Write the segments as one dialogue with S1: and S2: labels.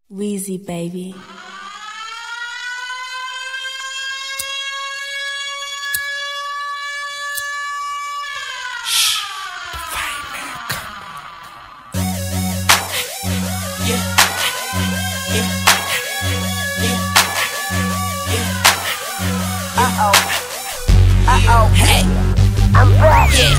S1: Wheezy baby.
S2: Shh, the fireman coming. Yeah. Uh-oh. Hey. I'm back. Yeah.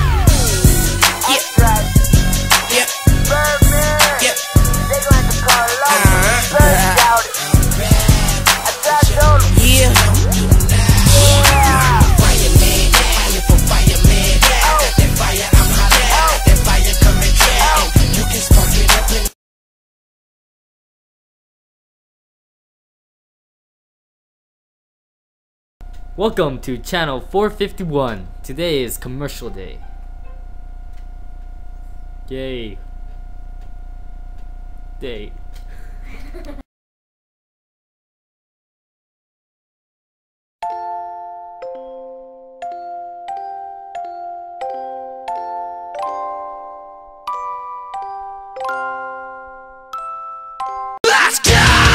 S2: Birdman. Yeah. They gonna have to call it off. Bird about it. I told them. Yeah. Fireman. Fire for fireman. That fire, I'm hot. That fire coming down. You can spark it up and
S3: welcome to channel 451. Today is commercial day. Yay. Day.
S2: let's go!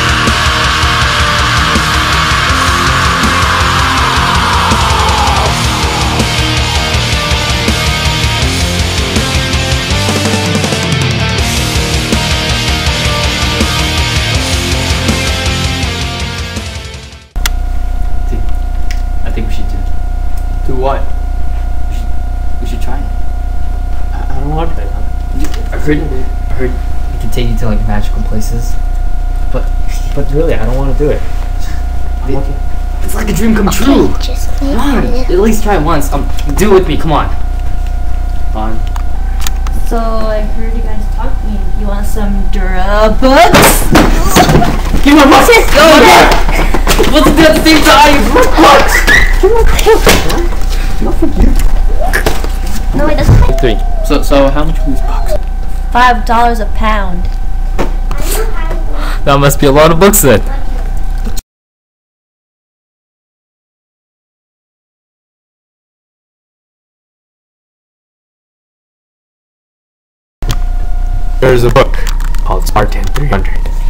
S3: I think we should do what? We should try it.
S4: I don't want to play, huh?
S3: I heard it can take you to like magical places.
S4: But really, I don't want to do it.
S3: It's like a dream come true.
S5: Just
S3: Come on, at least try it once. Do it with me. Come on. Fine.
S5: So I heard you guys talking. You want some books?
S3: Give me my box. Let's do it at the same time.
S5: No, it doesn't.
S4: 3. So how much are these books?
S5: $5 a pound.
S3: That must be a lot of books then.
S4: There's a book called Spartan 300.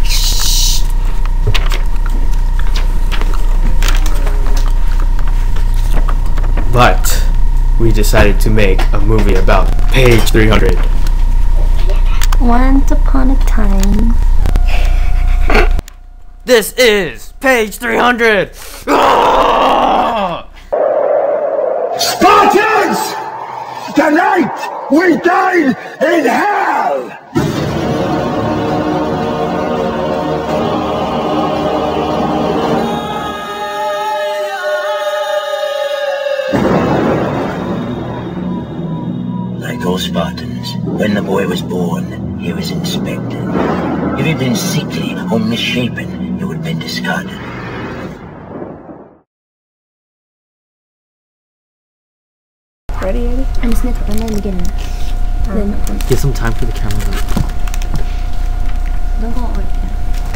S4: But we decided to make a movie about page 300.
S5: Once upon a time.
S3: This is page 300.
S2: Spartans! Tonight we dine in hell!
S6: Like all Spartans, when the boy was born, he was inspected. If he'd been sickly or misshapen, he would have been discarded.
S5: Ready, Eddie? I'm a snip. I'm letting get in.
S3: Give some time for the camera.
S5: Don't go over it.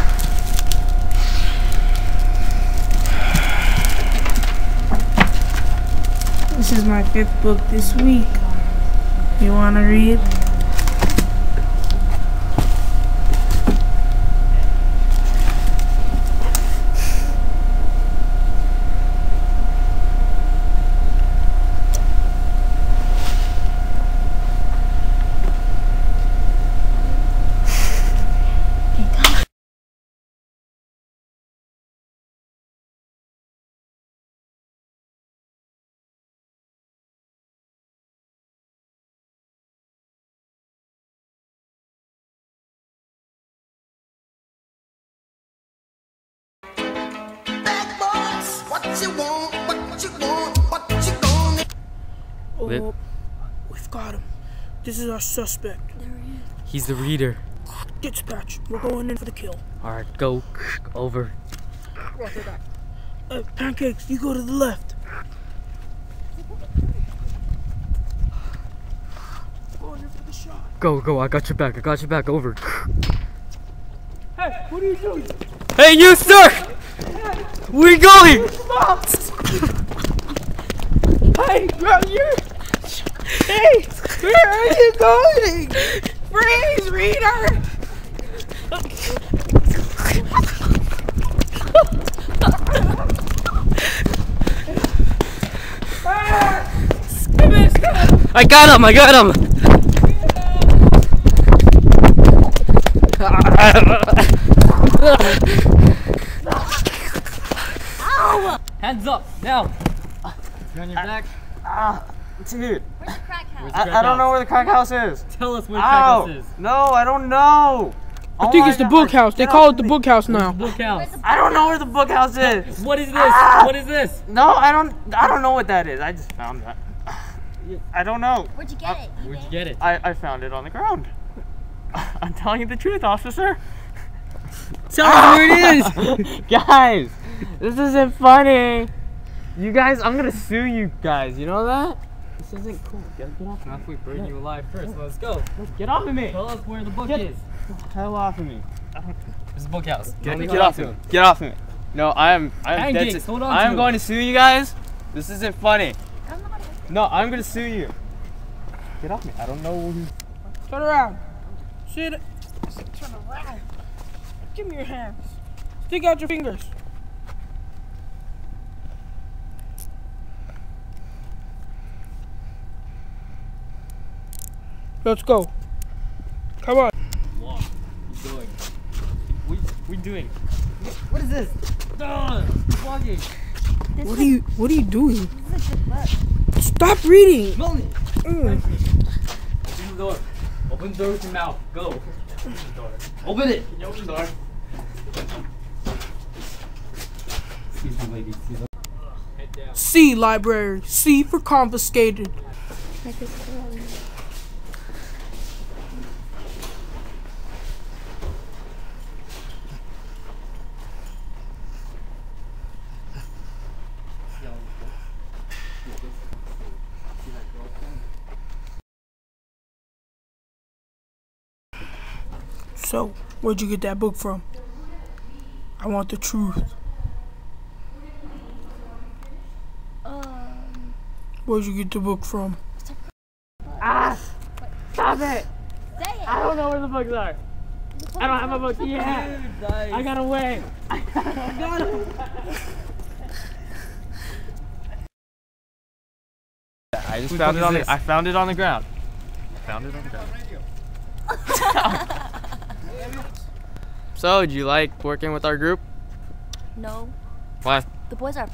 S7: This is my 5th book this week. You want to read? Oh, we've got him. This is our suspect.
S3: He's the reader.
S7: Dispatch, we're going in for the kill.
S3: Alright, go. Over.
S7: Roger that. Pancakes, you go to the left. Going in for the shot.
S3: Go. I got your back. Over.
S7: Hey, what are you doing?
S3: Hey, you, sir! Where are you going?
S7: Hey, hey, where are you going? Freeze, reader!
S3: I got him! I got him! Hands up now! You on your back?
S4: Dude,
S5: Where's the crack house?
S4: I don't know where the crack house is.
S3: Tell us where the crack house is.
S4: No, I don't know.
S7: I think it's the book house. They call it the book house now.
S3: Book house.
S4: I don't know where the book house is.
S3: What is this? What is this?
S4: No, I don't know what that is. I just found that. I don't know.
S5: Where'd you get it?
S3: Where'd you get it?
S4: I found it on the ground. I'm telling you the truth, officer.
S3: Tell us where it is!
S4: Guys, this isn't funny. You guys, I'm gonna sue you guys. You know that? This isn't cool. Get off me.
S3: If we burn you alive first, let's go.
S4: Get off of me.
S3: Tell us where the book
S4: Get-
S3: is.
S4: Hell off of me.
S3: It's the book house.
S4: Get off of me. Get off of me. No, I'm dead
S3: Pancakes, hold on to
S4: I'm
S3: it.
S4: going to sue you guys. This isn't funny. No, I'm gonna sue you. Get off me. I don't know who.
S7: Turn around. Sit. Turn around. Give me your hands. Stick out your fingers. Let's go. Come on.
S3: Walk. Keep going. We doing. What is this? Walking.
S7: What are you doing? Stop reading.
S3: Melanie.
S7: Mm.
S3: Open the door. Open the door with your mouth. Go. Open the door. Open it. Can you open the door? Excuse me, ladies. Head down.
S7: C library. C for confiscated. So, where'd you get that book from? I want the truth. Where'd you get the book from?
S4: Stop it!
S5: Say it.
S4: I don't know where the books are. I don't have a book yet. I got away. I got away. I just found it on the. I found it on the ground. Found it on the ground. So, do you like working with our group?
S5: No.
S4: Why?
S5: The boys are.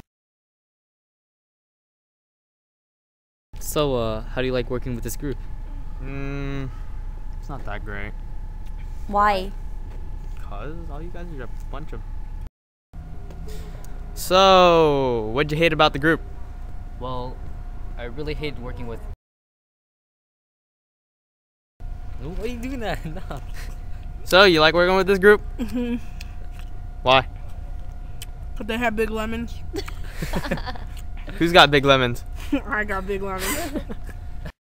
S3: So, how do you like working with this group?
S4: It's not that great.
S5: Why?
S4: Cause all you guys are a bunch of. So, what'd you hate about the group?
S3: Well, I really hate working with. Why are you doing that? No.
S4: So, you like working with this group?
S7: Mhm.
S4: Why?
S7: But they have big lemons.
S4: Who's got big lemons?
S7: I got big lemons.